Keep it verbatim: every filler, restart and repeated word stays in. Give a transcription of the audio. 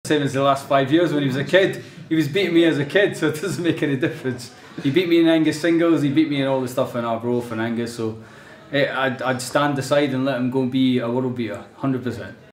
same as the last five years when he was a kid. He was beating me as a kid, so it doesn't make any difference. He beat me in Angus singles, he beat me in all the stuff in Arbroath and Angus, so eh, I'd, I'd stand aside and let him go and be a world beater, one hundred percent.